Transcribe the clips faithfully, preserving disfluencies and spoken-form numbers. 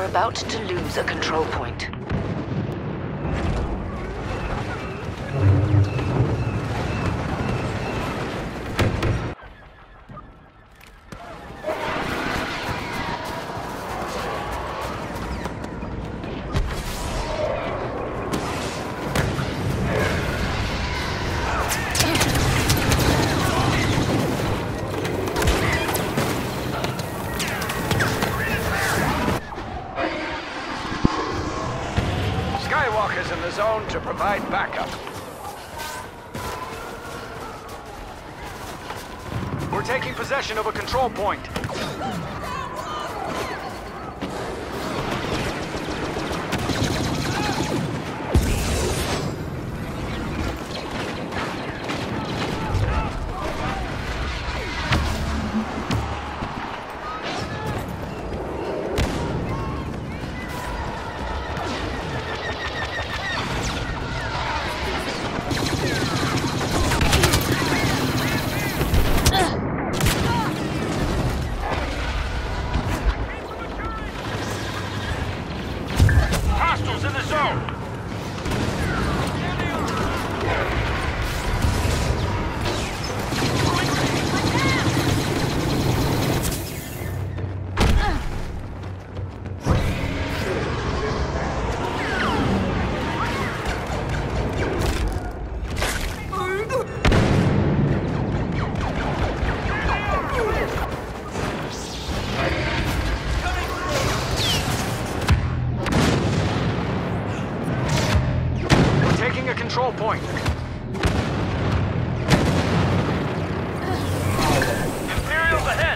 You're about to lose a control point. Skywalker's in the zone to provide backup. We're taking possession of a control point. Hostiles in the zone! Taking a control point. Imperials ahead!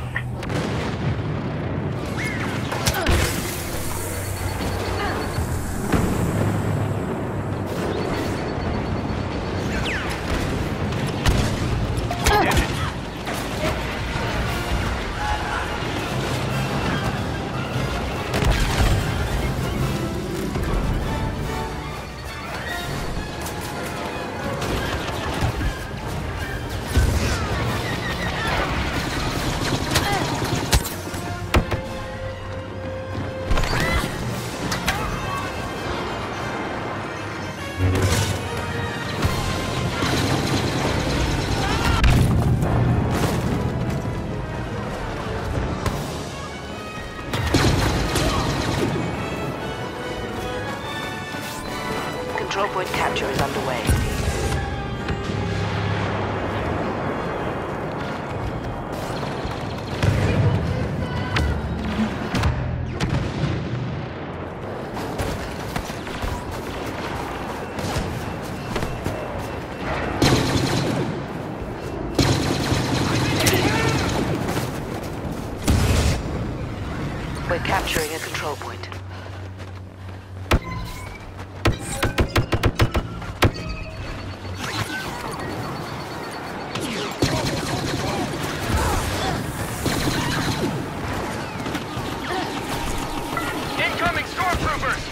Control point capture is underway. We're capturing a control point. Incoming stormtroopers!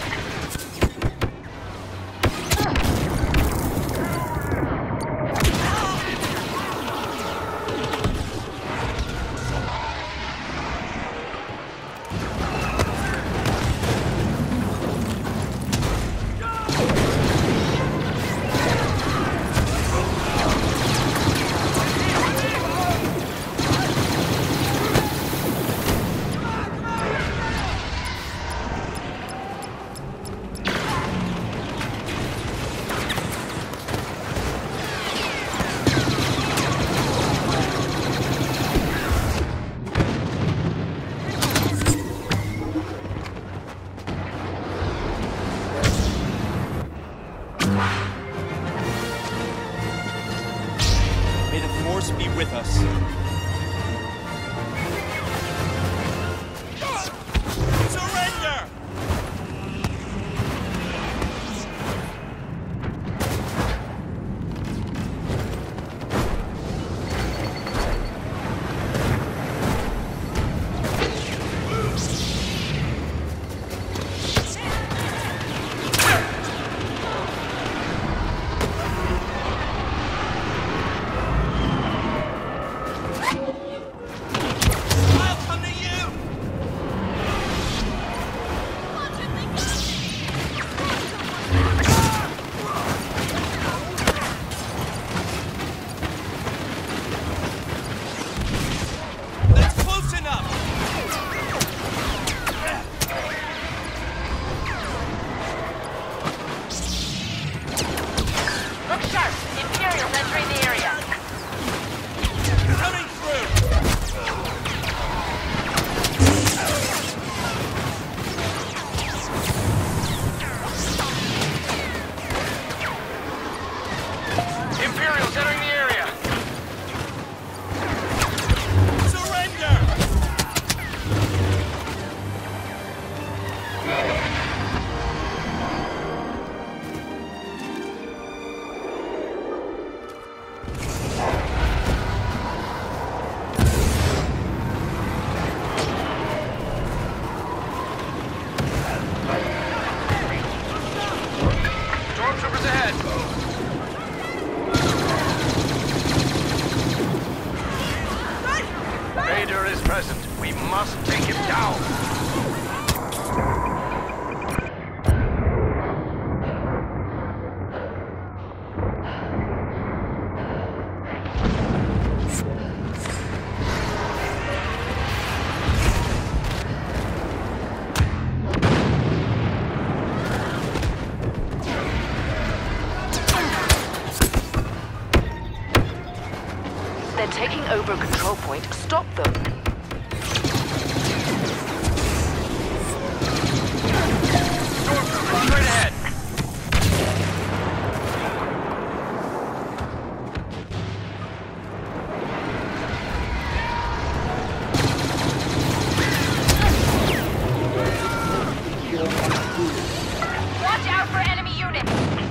We must take him down. They're taking over a control point. Stop them. Stormtrooper, straight ahead. Watch out for enemy units!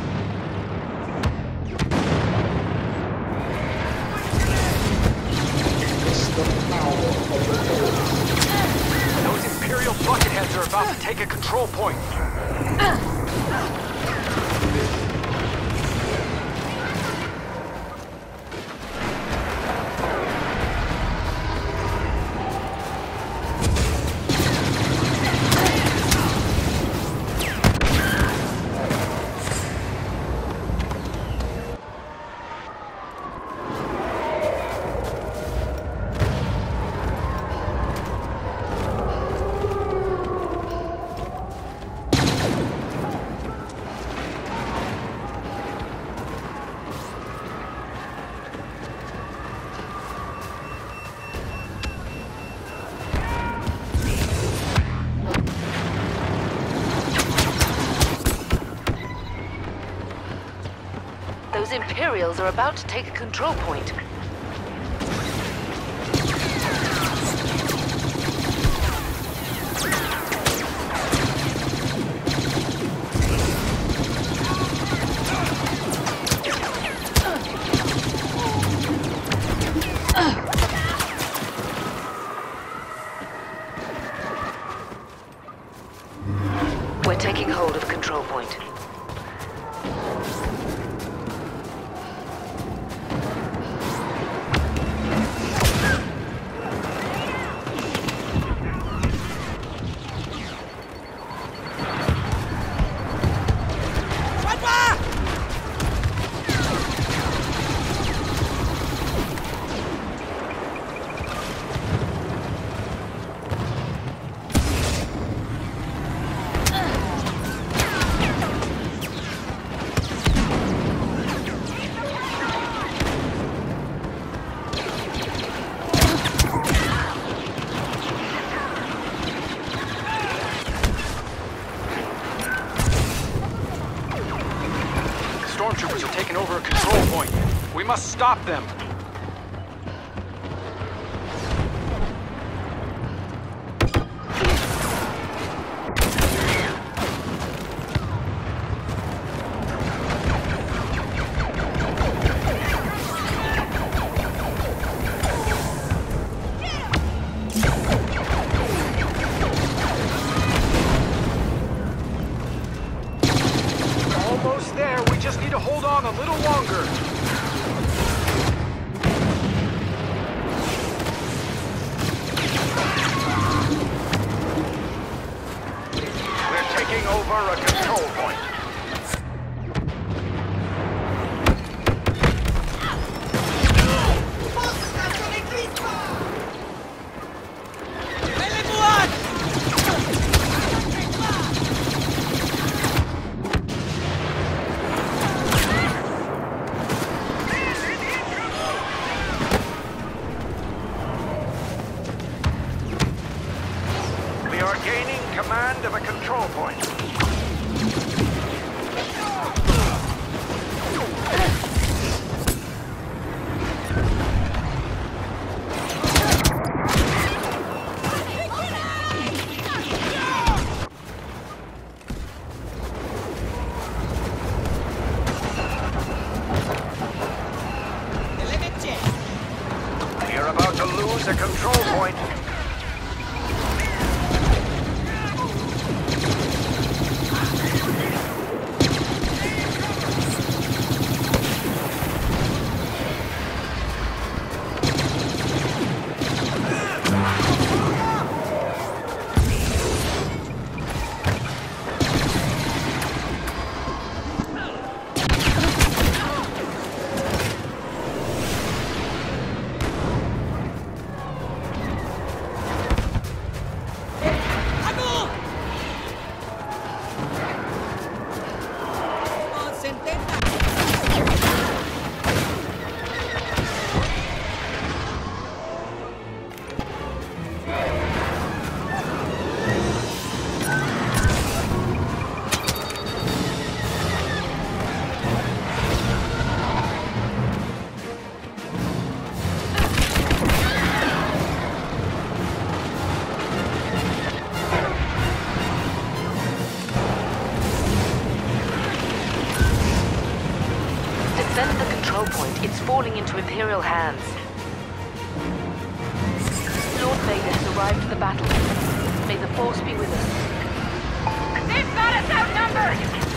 Those Imperial bucketheads are about to take a control point. Those Imperials are about to take a control point. We're taking hold of a control point. Stormtroopers are taking over a control point. We must stop them. Almost there. We just need to hold on a little longer. We're taking over a control point. We are gaining command of a control point. We are about to lose a control point. falling into Imperial hands. Lord Vader has arrived at the battle. May the Force be with us. They've got us outnumbered!